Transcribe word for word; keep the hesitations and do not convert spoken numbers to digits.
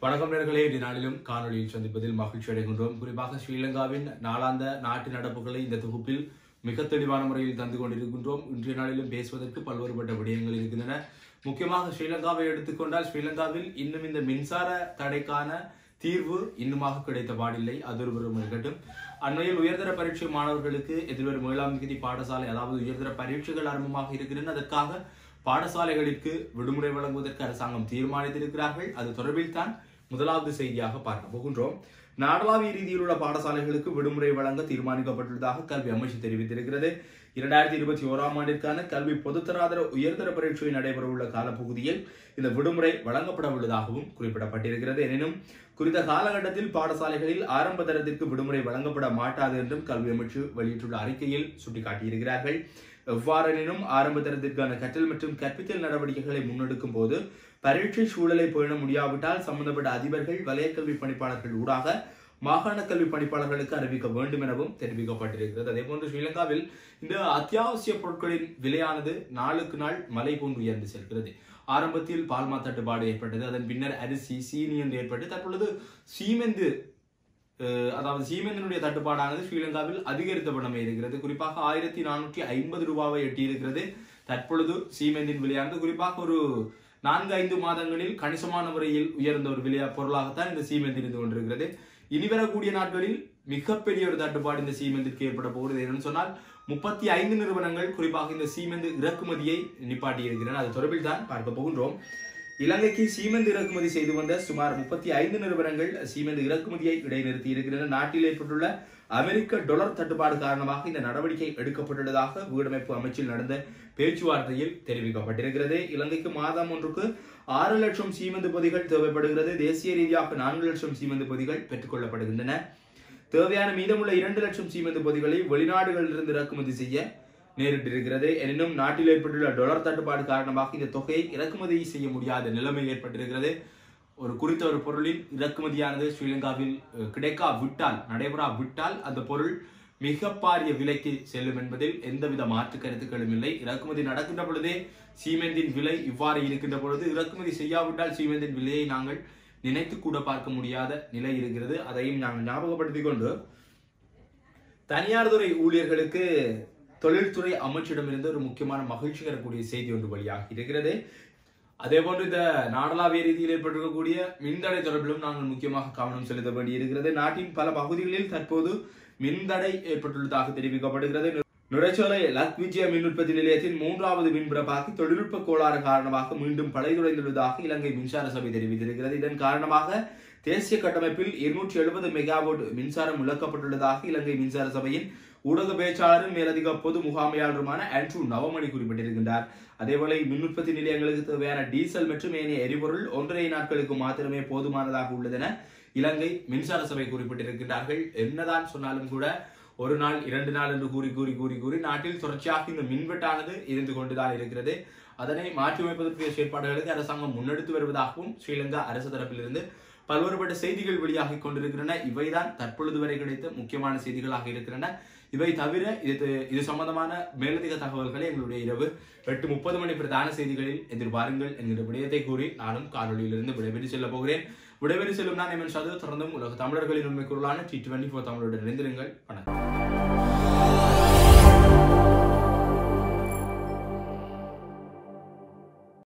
வணக்கம் நேயர்களே, இந்த நாளிலும் காணொலியில் சந்திப்பதில் மகிழ்ச்சி அடைகின்றோம். குறிப்பாக ஸ்ரீலங்காவின் நாளாந்த நாட்டு நடப்புகளை இந்த தொகுப்பில் மிக தெளிவான முறையில் தந்து கொண்டிருக்கின்றோம். இன்றைய நாளிலும் பேசுவதற்கு பல்வேறுபட்ட விடயங்கள் இருக்கின்றன. முக்கியமாக ஸ்ரீலங்காவை எடுத்துக்கொண்டால் ஸ்ரீலங்காவில் இன்னும் இந்த மின்சார தடைக்கான தீர்வு இன்னுமாக கிடைத்த பாடில்லை. அது ஒரு புறம் இருக்கட்டும். அண்மையில் உயர்தர பரீட்சை மாணவர்களுக்கு எதிர்வரும் ஏழாம் தேதி பாடசாலை அதாவது உயர்தர பரீட்சைகள் ஆரம்பமாக இருக்கின்றன. அதற்காக பாடசாலைகளுக்கு விடுமுறை வழங்குவதற்கு அரசாங்கம் தீர்மானித்திருக்கிறார்கள். அது தொடர்பில் தான் முதலாவது செய்தியாக பார்க்க போகின்றோம். நாடளாவிய ரீதியில் உள்ள பாடசாலைகளுக்கு விடுமுறை வழங்க தீர்மானிக்கப்பட்டுள்ளதாக கல்வி அமைச்சு தெரிவித்திருக்கிறது. இரண்டாயிரத்தி இருபத்தி ஓராம் ஆண்டிற்கான கல்வி பொதுத்தராதர உயர்தர பரீட்சை நடைபெறவுள்ள காலப்பகுதியில் இந்த விடுமுறை வழங்கப்பட உள்ளதாகவும் குறிப்பிடப்பட்டிருக்கிறது. எனினும் குறித்த காலகட்டத்தில் பாடசாலைகளில் ஆரம்ப தரத்திற்கு விடுமுறை வழங்கப்பட மாட்டாது என்றும் கல்வி அமைச்சு வெளியிட்டுள்ள அறிக்கையில் சுட்டிக்காட்டியிருக்கிறார்கள். எவ்வாறெனினும் ஆரம்ப தரத்திற்கான கற்றல் மற்றும் கற்பித்தல் நடவடிக்கைகளை முன்னெடுக்கும் போது பரீட்சை சூழலை பேண முடியாவிட்டால் சம்பந்தப்பட்ட அதிபர்கள் வலய கல்வி பணிப்பாளர்கள் ஊடாக மாகாண கல்வி பணிப்பாளர்களுக்கு அறிவிக்க வேண்டும் எனவும் தெரிவிக்கப்பட்டிருக்கிறது. அதே போன்று ஸ்ரீலங்காவில் இந்த அத்தியாவசிய பொருட்களின் விலையானது நாளுக்கு நாள் மலை போன்று உயர்ந்து செல்கிறது. ஆரம்பத்தில் பால்மா தட்டுப்பாடு ஏற்பட்டது. அதன் பின்னர் அரிசி சீனி என்று ஏற்பட்டு தற்பொழுது சீமெந்து அதாவது சீமெந்தினுடைய தட்டுப்பாடானது ஸ்ரீலங்காவில் அதிகரித்த வண்ணமே இருக்கிறது. குறிப்பாக ஆயிரத்தி நானூற்றி ஐம்பது ரூபாவை எட்டியிருக்கிறது. தற்பொழுது சீமெந்தின் விலையானது குறிப்பாக ஒரு நான்கு ஐந்து மாதங்களில் கணிசமான முறையில் உயர்ந்த ஒரு விலையா பொருளாகத்தான் இந்த சீமெந்தி இருந்து கொண்டிருக்கிறது. இனி வரக்கூடிய நாட்களில் மிகப்பெரிய ஒரு தட்டுப்பாடு இந்த சீமெந்திற்கு ஏற்பட போகிறது. என்னன்னு சொன்னால் முப்பத்தி ஐந்து நிறுவனங்கள் குறிப்பாக இந்த சீமெந்து இறக்குமதியை நிப்பாட்டி இருக்கிறன. அது தொடர்பில் தான் பார்க்க போகின்றோம். இலங்கைக்கு சீமெந்து இறக்குமதி செய்து வந்த சுமார் முப்பத்தி ஐந்து நிறுவனங்கள் சீமெந்து இறக்குமதியை இடைநிறுத்தி இருக்கின்றன. நாட்டில் ஏற்பட்டுள்ள அமெரிக்க டாலர் தட்டுப்பாடு காரணமாக இந்த நடவடிக்கை எடுக்கப்பட்டுள்ளதாக வீடமைப்பு அமைச்சில் நடந்த பேச்சுவார்த்தையில் தெரிவிக்கப்பட்டிருக்கிறது. இலங்கைக்கு மாதம் ஒன்றுக்கு ஆறு லட்சம் சீமெந்து பொதிகள் தேவைப்படுகிறது. தேசிய ரீதியாக நான்கு லட்சம் சீமெந்து பொதிகள் பெற்றுக் கொள்ளப்படுகின்றன. தேவையான மீதமுள்ள இரண்டு லட்சம் சீமெந்து பொதிகளை வெளிநாடுகளிலிருந்து இறக்குமதி செய்ய நேரிட்டிருக்கிறது. எனினும் நாட்டில் ஏற்பட்டுள்ள டாலர் தட்டுப்பாடு காரணமாக இந்த தொகையை இறக்குமதி செய்ய முடியாத நிலைமை ஏற்பட்டிருக்கிறது. ஒரு குறித்த ஒரு பொருளின் இறக்குமதியானது ஸ்ரீலங்காவில் கிடைக்கா விட்டால் நடைபெறா விட்டால் அந்த பொருள் மிக பாரிய விலைக்கு செல்லும் என்பதில் எந்தவித மாற்று கருத்துக்களும் இல்லை. இறக்குமதி நடக்கின்ற பொழுதே சீமெந்தின் விலை இவ்வாறு இருக்கின்ற பொழுது இறக்குமதி செய்யாவிட்டால் சீமெந்தின் விலையை நாங்கள் நினைத்து கூட பார்க்க முடியாத நிலை இருக்கிறது. அதையும் நாங்கள் ஞாபகப்படுத்திக் கொண்டு தனியார் துறை ஊழியர்களுக்கு தொழில்துறை அமைச்சிடமிருந்து ஒரு முக்கியமான மகிழ்ச்சி தரக்கூடிய செய்தி ஒன்று வழியாக இருக்கிறது. அதே போன்று இந்த நாடளாவிய ரீதியில் ஏற்பட்டிருக்கக்கூடிய மின்தடை தொடர்பிலும் நாங்கள் முக்கியமாக கவனம் செலுத்த வேண்டியிருக்கிறது. நாட்டின் பல பகுதிகளில் தற்போது மின்தடை ஏற்பட்டுள்ளதாக தெரிவிக்கப்படுகிறது. நுரைச்சோலை லக் விஜய மின் உற்பத்தி நிலையத்தின் மூன்றாவது மின்பிறப்பாக்கி தொழில்நுட்ப கோளாறு காரணமாக மீண்டும் பழைதுடைந்துள்ளதாக இலங்கை மின்சார சபை தெரிவித்திருக்கிறது. இதன் காரணமாக தேசிய கட்டமைப்பில் இருநூற்றி எழுபது மெகாவாட் மின்சாரம் இழக்கப்பட்டுள்ளதாக இலங்கை மின்சார சபையின் ஊடக பேச்சாளரும் மேலதிக பொது முகாமையாளருமான ஆண்ட்ரூ நவமணி குறிப்பிட்டிருக்கின்றார். அதேபோல மின் உற்பத்தி நிலையங்களுக்கு தேவையான டீசல் மற்றும் ஏனைய எரிபொருள் ஒன்றரை நாட்களுக்கு மாத்திரமே போதுமானதாக உள்ளதென இலங்கை மின்சார சபை குறிப்பிட்டிருக்கின்றார்கள். என்னதான் சொன்னாலும் கூட ஒரு நாள் இரண்டு நாள் என்று கூறி கூறி கூறி கூறி நாட்டில் தொடர்ச்சியாக இந்த மின்வெட்டானது இருந்து கொண்டுதான் இருக்கிறது. அதனை மாற்றியமைப்பதற்குரிய செயற்பாடுகளுக்கு அரசாங்கம் முன்னெடுத்து வருவதாகவும் ஸ்ரீலங்கா அரசு தரப்பிலிருந்து பல்வேறுபட்ட செய்திகள் வெளியாகிக் கொண்டிருக்கின்றன. இவைதான் தற்பொழுது வரை கிடைத்த முக்கியமான செய்திகளாக இருக்கின்றன. இவை தவிர இது இது சம்பந்தமான மேலதிக தகவல்களை எங்களுடைய இரவு எட்டு முப்பது மணி பிரதான செய்திகளில் எதிர்பாருங்கள் என்கிற விடயத்தை கூறி நானும் காணொலியிலிருந்து விடைபெற்று செல்ல போகிறேன். விடைபெற்று செல்லும் நான் எம் என் சது தொடர்ந்தும் உலக தமிழர்களின் உண்மை குரலான டி டுவெண்டி ஃபோர் தமிழோடு இணைந்திருங்கள். வணக்கம்.